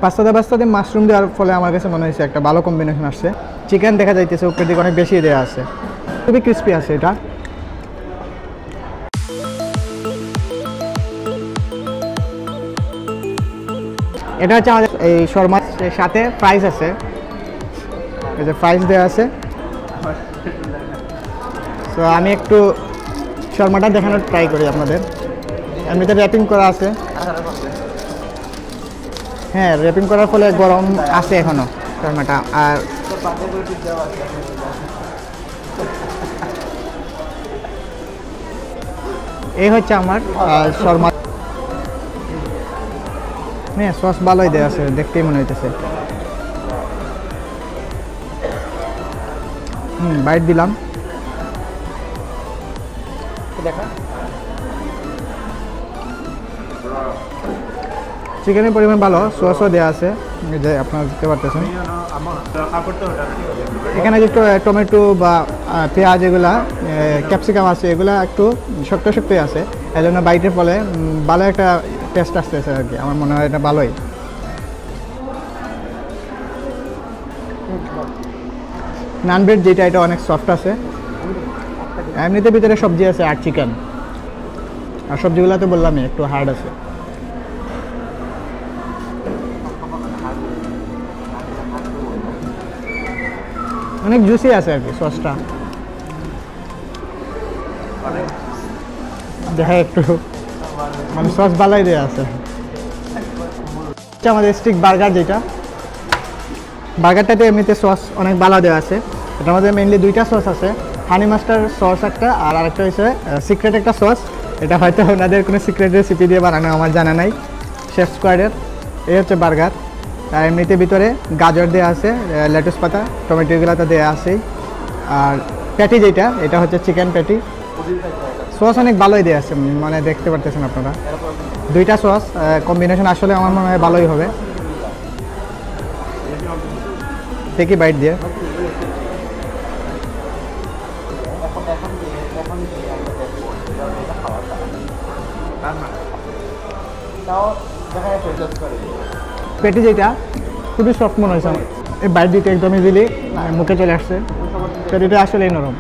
পাস্তাতে পাস্তাতে mushroom দেওয়ার ফলে আমার কাছে মনে হয়েছে একটা ভালো কম্বিনেশন আসছে। চিকেন দেখা যাইতেছে উপরের দিকে অনেক বেশি দেওয়া আছে, খুবই ক্রিস্পি আছে এটা। এটা হচ্ছে আমাদের এই শর্মার সাথে ফ্রাইস আছে, এই যে ফ্রাইস দেওয়া আছে। তো আমি একটু শর্মাটা দেখানোর ট্রাই করি আপনাদের। এমনিতে র্যাপিং করা আছে, হ্যাঁ র্যাপিং করার ফলে গরম আছে এখনো শর্মাটা। আর এই হচ্ছে আমার শর্মা। হ্যাঁ সস ভালোই দেওয়া আছে, দেখতেই মনে হইতেছে। বাইট দিলাম, চিকেনের পরিমাণ ভালো, সসও দেওয়া আছে যে আপনারা দেখতে পারতেছেন। এখানে যে টমেটো বা পেঁয়াজ এগুলা ক্যাপসিকাম আছে, এগুলা একটু শক্ত শক্তই আছে, এই জন্য বাইটের ফলে ভালো একটা টেস্ট আসতেছে আর কি। আমার মনে হয় এটা ভালোই। নান ব্রেড যেটা, এটা অনেক সফট আছে। এমনিতে ভিতরে সবজি আছে আর চিকেন, আর সবজিগুলো তো বললামই একটু হার্ড আছে। অনেক জুসি আছে আর কি সসটা, দেখা একটু মানে সস ভালোই দেওয়া আছে। আমাদের স্টিক বার্গার যেটা, বার্গারটাতে এমনিতে সস অনেক ভালো দেওয়া আছে। এটার মধ্যে মেইনলি দুইটা সস আছে, হানি মাস্টার সস একটা, আর আরেকটা হচ্ছে সিক্রেট একটা সস। এটা হয়তো ওনাদের কোনো সিক্রেট রেসিপি দিয়ে বানানো, আমার জানা নাই। শেফ স্কোয়াডের এই হচ্ছে বার্গার। আর এমনিতে ভিতরে গাজর দেওয়া আছে, লেটুস পাতা, টমেটো এগুলো তো দেওয়া আছেই। আর প্যাটি যেটা, এটা হচ্ছে চিকেন প্যাটি। সস অনেক ভালোই দেওয়া আছে, মানে দেখতে পারতেছেন আপনারা। দুইটা সস কম্বিনেশন আসলে আমার মনে হয় ভালোই হবে। দেখি বাইট দিয়ে। পেটি যেটা খুবই সফট মনে হয়েছে আমার, এই বাইট দিতে একদম ইজিলি মুখে চলে আসছে। পেটিটা আসলেই নরম।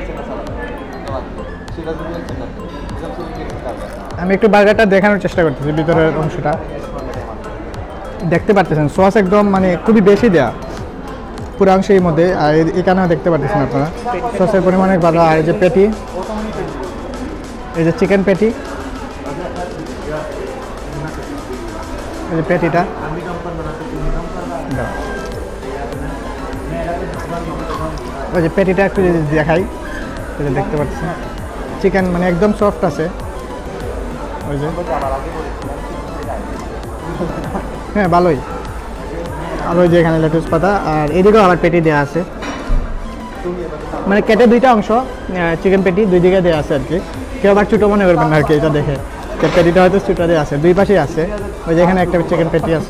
আমি একটু বার্গারটা দেখানোর চেষ্টা করতেছি, ভিতরের অংশটা দেখতে পারতেছেন। সস একদম মানে খুবই বেশি দেয়া পুরো অংশের মধ্যে, আর এখানেও দেখতে পারতেছেন আপনারা সসের পরিমাণ অনেক ভালো। আর এই যে পেটি, এই যে চিকেন পেটি, এই যে পেটিটা ওই যে পেটিটা একটু যদি দেখাই, এটা দেখতে পাচ্ছেন চিকেন মানে একদম সফট আছে। ওই যে হ্যাঁ ভালোই। আর ওই যে এখানে লেটুস পাতা, আর এদিকেও আবার পেটি দেওয়া আছে, মানে কেটে দুইটা অংশ চিকেন পেটি দুই দিকে দেওয়া আছে আর কি। কেউ আবার ছোটো মনে করবেন আর কি এটা দেখে, পেটিটা হয়তো ছোটো দেওয়া আছে, দুই পাশেই আছে। ওই যে এখানে একটা চিকেন পেটি আছে।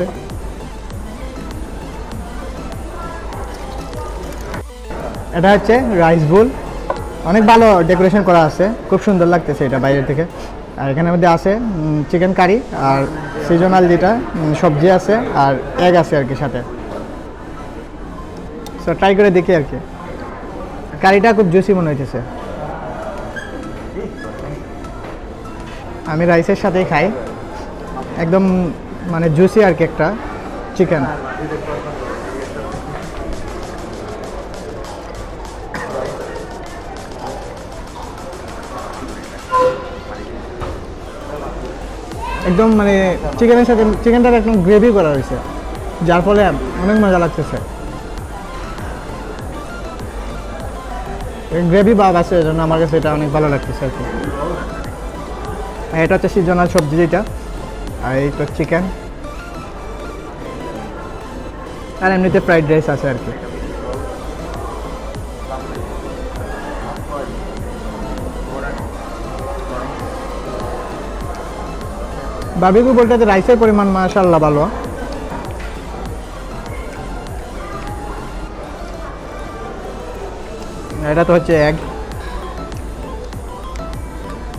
এটা হচ্ছে রাইস বোল, অনেক ভালো ডেকোরেশন করা আছে, খুব সুন্দর লাগতেছে এটা বাইরের থেকে। আর এখানের মধ্যে আছে চিকেন কারি, আর সিজনাল যেটা সবজি আছে, আর এগ আছে আর কি সাথে। সো ট্রাই করে দেখি আর কি। কারিটা খুব জুসি মনে হইতেছে, আমি রাইসের সাথেই খাই, একদম মানে জুসি আর কি একটা চিকেন। একদম মানে চিকেনের সাথে চিকেনটার একদম গ্রেভি করা হয়েছে, যার ফলে অনেক মজা লাগতেছে। গ্রেভি ভাব আছে, এজন্য আমার কাছে এটা অনেক ভালো লাগতেছে আর কি। এটা হচ্ছে সিজনাল সবজি যেটা, আর এই তো চিকেন, আর এমনিতে ফ্রাইড রাইস আছে আর কি। বারবিকিউ বলতে রাইসের পরিমাণ মাশাআল্লাহ ভালো। এটা তো হচ্ছে এগ,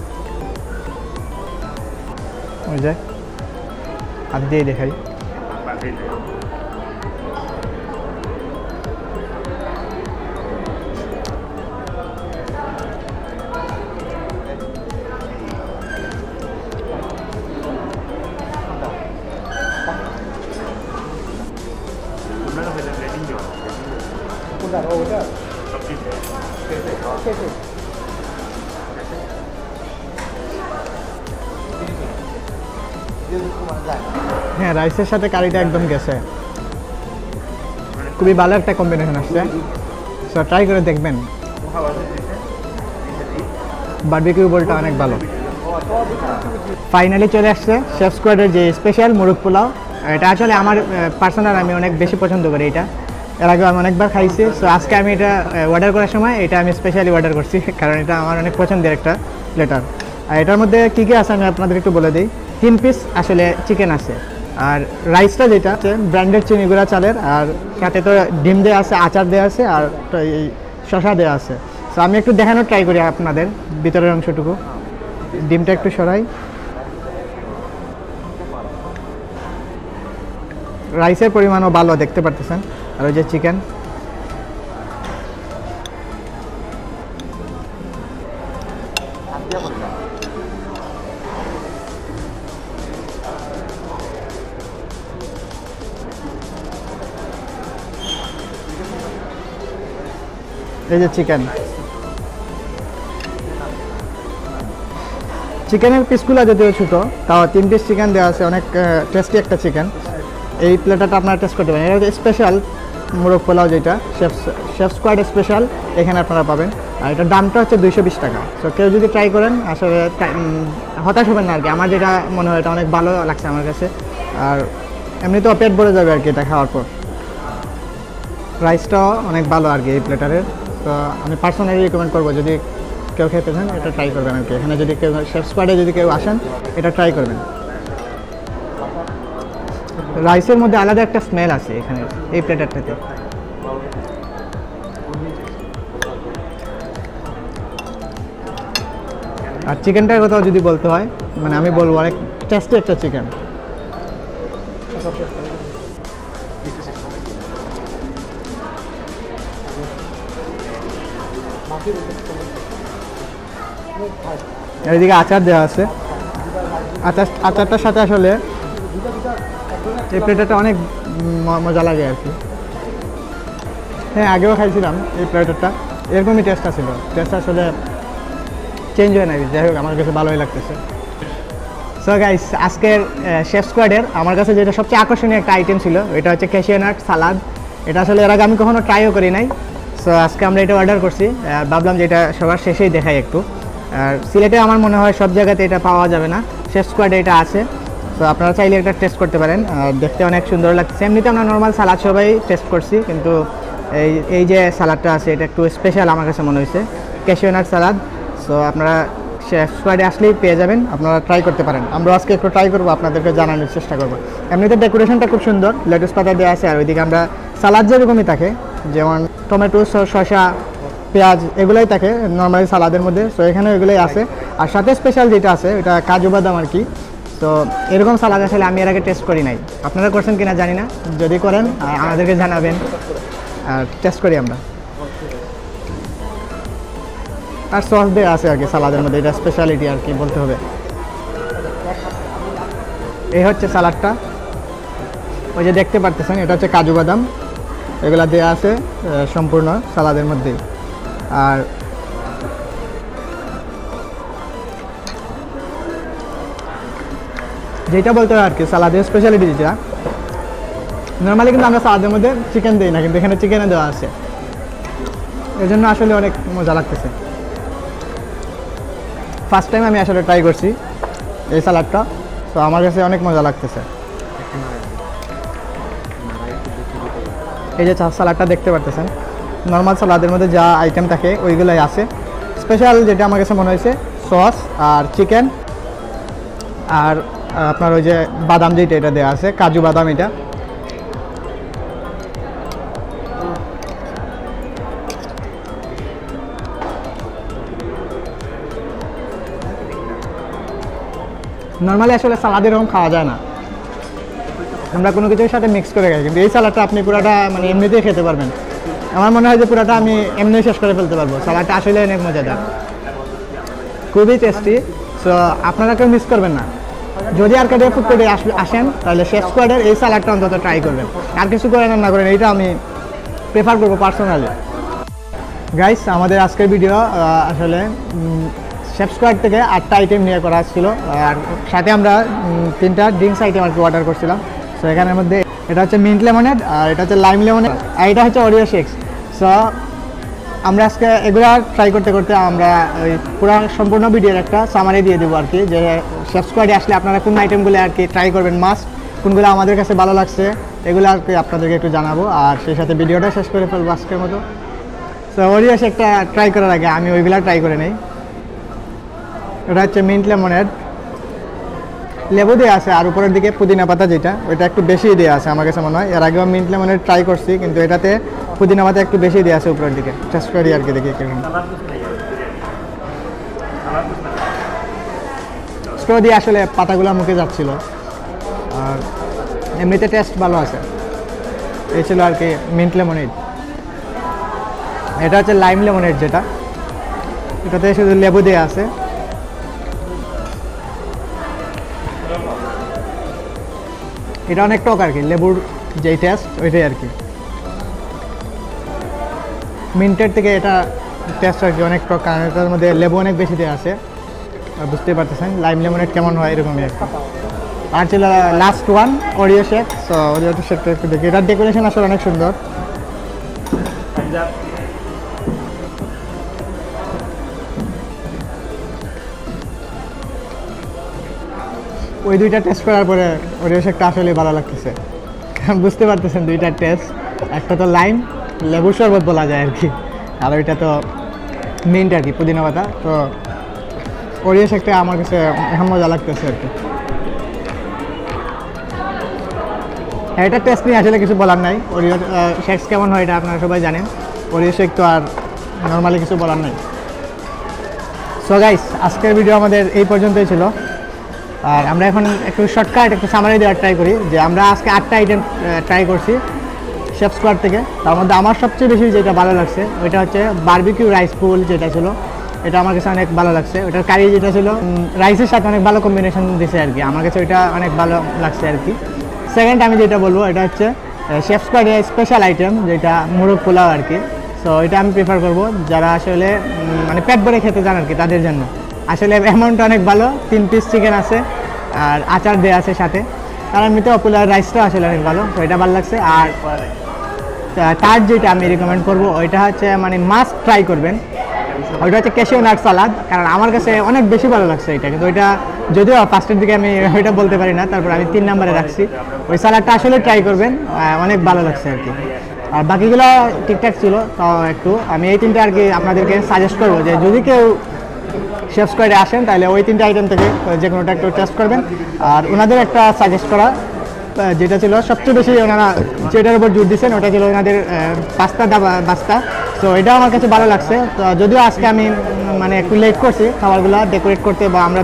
ওই যে হাত দিয়ে দেখাই। হ্যাঁ, রাইসের সাথে কারিটা একদম গেছে, খুবই ভালো একটা কম্বিনেশন আসছে। সো ট্রাই করে দেখবেন, বারবিকিউ বোলটা অনেক ভালো। ফাইনালি চলে আসছে শেফ স্কোয়াডের যে স্পেশাল মুরগ পোলাও। এটা আসলে আমার পার্সোনাল, আমি অনেক বেশি পছন্দ করি এটা। এর আগে আমি অনেকবার খাইছি। সো আজকে আমি এটা অর্ডার করার সময় এটা আমি স্পেশালি অর্ডার করছি, কারণ এটা আমার অনেক পছন্দের একটা প্লেটার। আর এটার মধ্যে কী কী আছে আমি আপনাদের একটু বলে দিই। 3 পিস আসলে চিকেন আছে, আর রাইসটা যেটা আছে ব্র্যান্ডেড চিনিগুড়া চালের, আর সাথে তো ডিম দেওয়া আছে, আচার দেওয়া আছে, আর এই শশা দেওয়া আছে। সো আমি একটু দেখানোর ট্রাই করি আপনাদের ভিতরের অংশটুকু। ডিমটা একটু সরাই। রাইসের পরিমাণও ভালো দেখতে পারতেছেন, আর ওই যে চিকেন। এই যে চিকেন, চিকেনের পিসগুলো যদিও ছোটো, তাও 3 পিস চিকেন দেওয়া আছে, অনেক টেস্টি একটা চিকেন। এই প্লেটারটা আপনারা টেস্ট করতে পারেন। এটা স্পেশাল মোরগ পোলাও, যেটা শেফ স্কোয়াড স্পেশাল, এখানে আপনারা পাবেন। আর এটার দামটা হচ্ছে 220 টাকা। সো কেউ যদি ট্রাই করেন আসলে হতাশ হবেন না আর কি। আমার যেটা মনে হয় এটা অনেক ভালো লাগছে আমার কাছে, আর এমনিতেও পেট ভরে যাবে আর কি এটা খাওয়ার পর। রাইসটাও অনেক ভালো আর কি এই প্লেটারের। তো আমি পার্সোনালি রিকমেন্ড করবো, যদি কেউ খেতে চান এটা ট্রাই করবেন আর কি। এখানে যদি কেউ শেফ স্কোয়াডে যদি কেউ আসেন এটা ট্রাই করবেন। রাইসের মধ্যে আলাদা একটা স্মেল আছে এখানে এই প্লেটারটাতে। আর চিকেনটার কথাও যদি বলতে হয়, মানে আমি বলবো অনেক টেস্টি একটা চিকেন। এদিকে আচার দেওয়া আছে, আচারটার সাথে আসলে এই প্লেটারটা অনেক মজা লাগে আর কি। হ্যাঁ, আগেও খাইছিলাম এই প্লেটারটা, এরকমই টেস্টটা ছিল। টেস্ট আসলে চেঞ্জ হয় না, যাই হোক আমার কাছে ভালোই লাগতেছে। সো গাইস, আজকের শেফ স্কোয়াডের আমার কাছে যেটা সবচেয়ে আকর্ষণীয় একটা আইটেম ছিল, এটা হচ্ছে ক্যাশিউ নাট সালাদ। এটা আসলে এর আগে আমি কখনো ট্রাইও করি নাই। সো আজকে আমরা এটা অর্ডার করছি, ভাবলাম যে এটা সবার শেষেই দেখাই একটু। আর সিলেটে আমার মনে হয় সব জায়গাতে এটা পাওয়া যাবে না, শেফ স্কোয়াডে এটা আছে। তো আপনারা চাইলে এটা টেস্ট করতে পারেন, আর দেখতে অনেক সুন্দর লাগছে। এমনিতে আমরা নর্মাল সালাদ সবাই টেস্ট করছি, কিন্তু এই যে সালাদটা আছে এটা একটু স্পেশাল আমার কাছে মনে হয়েছে, ক্যাশিউ নাট সালাদ। সো আপনারা শেফ স্কোয়াডে আসলেই পেয়ে যাবেন, আপনারা ট্রাই করতে পারেন। আমরা আজকে একটু ট্রাই করবো, আপনাদেরকে জানানোর চেষ্টা করবো। এমনিতে ডেকোরেশনটা খুব সুন্দর, লেটুস পাতা দেওয়া আছে, আর ওইদিকে আমরা সালাদ যেরকমই থাকে, যেমন টমেটো, শসা, পেঁয়াজ, এগুলোই থাকে নর্মালি সালাদের মধ্যে। সো এখানে এগুলোই আছে, আর সাথে স্পেশাল যেটা আছে এটা কাজু বাদাম আর কি। তো এরকম সালাদ আসলে আমি এর আগে টেস্ট করি নাই, আপনারা করছেন কিনা জানি না, যদি করেন আমাদেরকে জানাবেন, আর টেস্ট করি আমরা। আর সস দেওয়া আছে আর কি সালাদের মধ্যে, এটা স্পেশালিটি আর কি বলতে হবে। এই হচ্ছে সালাদটা, ওই যে দেখতে পারতেছেন এটা হচ্ছে কাজু বাদাম, এগুলা দেওয়া আছে সম্পূর্ণ সালাদের মধ্যেই। আর যেটা বলতে হয় আর কি সালাদের স্পেশালিটি যেটা, নর্মালি কিন্তু আমরা সালাদের মধ্যে চিকেন দিই না, কিন্তু এখানে চিকেনে দেওয়া আছে, এই জন্য আসলে অনেক মজা লাগতেছে। ফার্স্ট টাইম আমি আসলে ট্রাই করছি এই সালাদটা, তো আমার কাছে অনেক মজা লাগতেছে। এই যে সালাদটা দেখতে পারতেছেন, নর্মাল সালাদের মধ্যে যা আইটেম থাকে ওইগুলোই আছে। স্পেশাল যেটা আমার কাছে মনে হয়েছে সস আর চিকেন, আর আপনার ওই যে বাদাম যেটা এটা দেওয়া আছে, কাজু বাদাম, এটা নর্মালি আসলে সালাদ এরকম খাওয়া যায় না, আমরা কোনো কিছুর সাথে মিক্স করে খাই, কিন্তু এই সালাডটা আপনি পুরোটা মানে এমনিতেই খেতে পারবেন। আমার মনে হয় যে পুরোটা আমি এমনি শেষ করে ফেলতে পারবো। সালাডটা আসলে অনেক মজাদার, খুবই টেস্টি। সো আপনারা কেউ মিস করবেন না। যদি আর্কেডিয়া ফুড কোর্টে আসেন তাহলে শেফ স্কোয়াডের এই সালাডটা অন্তত ট্রাই করবেন। আর কিছু করেন না করেন, এইটা আমি প্রেফার করবো পার্সোনালি। গাইস, আমাদের আজকের ভিডিও আসলে শেফ স্কোয়াড থেকে 8টা আইটেম নিয়ে করা ছিল, আর সাথে আমরা 3টা ড্রিঙ্কস আইটেম আর কি অর্ডার করছিলাম। সো এখানের মধ্যে এটা হচ্ছে মিন্ট লেমনেড, আর এটা হচ্ছে লাইম লেমনেড, আর এটা হচ্ছে ওরিও শেকস। সো আমরা আজকে এগুলো ট্রাই করতে করতে আমরা ওই পুরো সম্পূর্ণ ভিডিওর একটা সামারি দিয়ে দেবো আর কি, যে শেফ স্কোয়াডে আসলে আপনারা কোন আইটেমগুলো আর কি ট্রাই করবেন মাস্ট, কোনগুলো আমাদের কাছে ভালো লাগছে এগুলো আর কি আপনাদেরকে একটু জানাবো, আর সেই সাথে ভিডিওটা শেষ করে ফেলবো আজকের মতো। সো ওরিও শেকটা ট্রাই করার আগে আমি ওইগুলো ট্রাই করে নেই। এটা হচ্ছে মিন্ট লেমনেড, লেবু দেওয়া আছে, আর উপরের দিকে পুদিনা পাতা যেটা ওইটা একটু বেশি দেওয়া আছে আমার কাছে মনে হয়। এর আগেও মিন্ট লেমনেড ট্রাই করছি, কিন্তু এটাতে পুদিনা পাতা একটু বেশি দেওয়া আছে উপরের দিকে। টেস্ট করি আর কি, দেখি কিরকম। স্ট্র দিয়ে আসলে পাতাগুলো মুখে যাচ্ছিল, আর এমনিতে টেস্ট ভালো আছে। এই ছিল আর কি মিন্ট লেমনেড। এটা হচ্ছে লাইম লেমনেড, যেটা এটাতে শুধু লেবু দেওয়া আছে। এটা অনেক টক আর কি, লেবুর যেই টেস্ট ওইটাই আর কি। মিন্টের থেকে এটা টেস্ট আর কি অনেক টক, কারণ এটার মধ্যে লেবু অনেক বেশি দেওয়া আছে। আর বুঝতেই পারতেছেন লাইম লেমনেড কেমন হয়, এরকমই আর কি। আর ছিল last one Oreo shake. So Oreo শেকটা একটু দেখি, এটার ডেকোরেশন আসলে অনেক সুন্দর। ওই দুইটা টেস্ট করার পরে ওরিও শেকটা আসলে ভালো লাগতেছে, কারণ বুঝতে পারতেছেন দুইটার টেস্ট। একটা তো লাইম লেবুর শরবত বলা যায় আর কি, আর ওইটা তো মিন্ট আর কি, পুদিনা পাতা। তো ওরিও শেকটা আমার কাছে এখন মজা লাগতেছে আর কি। এটা টেস্ট নিয়ে আসলে কিছু বলার নাই। ওরিও শেক কেমন হয় এটা আপনারা সবাই জানেন। ওরিও শেক তো আর নর্মালি কিছু বলার নাই। সো গাইস, আজকের ভিডিও আমাদের এই পর্যন্তই ছিল, আর আমরা এখন একটু শর্টকাট একটু সামারি দেওয়ার ট্রাই করি। যে আমরা আজকে 8টা আইটেম ট্রাই করছি শেফ স্কোয়াড থেকে। তার মধ্যে আমার সবচেয়ে বেশি যেটা ভালো লাগছে ওইটা হচ্ছে বারবিকিউ রাইস পুল, যেটা ছিল এটা আমার কাছে অনেক ভালো লাগছে। ওটার কারি যেটা ছিল রাইসের সাথে অনেক ভালো কম্বিনেশন দিছে আর কি, আমার কাছে ওইটা অনেক ভালো লাগছে আর কি। সেকেন্ড আমি যেটা বলবো এটা হচ্ছে শেফ স্কোয়াডের স্পেশাল আইটেম, যেটা মোরগ পোলাও আর কি। সো এটা আমি প্রেফার করবো যারা আসলে মানে পেট ভরে খেতে চান আর কি, তাদের জন্য। আসলে অ্যামাউন্টটা অনেক ভালো, 3 পিস চিকেন আছে আর আচার দেওয়া আছে সাথে। তার এমনিতে পপুলার রাইসটাও আসলে অনেক ভালো, তো এটা ভালো লাগছে। আর তার যেটা আমি রিকমেন্ড করবো ওইটা হচ্ছে মানে মাস্ট ট্রাই করবেন, ওইটা হচ্ছে ক্যাশিউ নাট সালাদ। কারণ আমার কাছে অনেক বেশি ভালো লাগছে এটা, কিন্তু ওইটা যদিও ফার্স্টের দিকে আমি ওইটা বলতে পারি না, তারপর আমি 3 নম্বরে রাখছি। ওই সালাদটা আসলে ট্রাই করবেন, অনেক ভালো লাগছে আর কি। আর বাকিগুলো ঠিকঠাক ছিল, তাও একটু আমি এই 3টা আর কি আপনাদেরকে সাজেস্ট করবো যে যদি কেউ শেফ স্কোয়াডে আসেন তাহলে ওই 3টা আইটেম থেকে যে কোনোটা একটু টেস্ট করবেন। আর ওনাদের একটা সাজেস্ট করা যেটা ছিল সবচেয়ে বেশি ওনারা যেটার উপর জোর দিচ্ছেন ওটা ছিল ওনাদের পাস্তা। সো এটা আমার কাছে ভালো লাগছে। তো যদিও আজকে আমি মানে একটু লেট করছি খাবারগুলো ডেকোরেট করতে, বা আমরা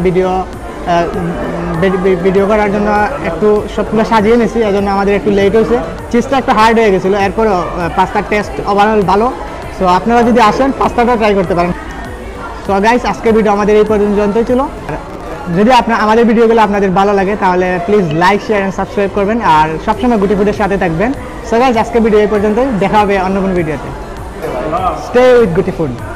ভিডিও করার জন্য একটু সবগুলো সাজিয়ে নিয়েছি, এই জন্য আমাদের একটু লেট হয়েছে। চিজটা একটু হার্ড হয়ে গেছিলো, এরপরও পাস্তার টেস্ট ওভারঅল ভালো। সো আপনারা যদি আসেন পাস্তাটা ট্রাই করতে পারেন। সো গাইস, আজকের ভিডিও আমাদের এই পর্যন্তই ছিল। যদি আমাদের ভিডিওগুলো আপনাদের ভালো লাগে তাহলে please like, share and subscribe করবেন, আর সবসময় গুটি ফুডের সাথে থাকবেন। সো গাইস, আজকের ভিডিও এই পর্যন্তই, দেখা হবে অন্য কোনো ভিডিওতে। Stay with Guti food.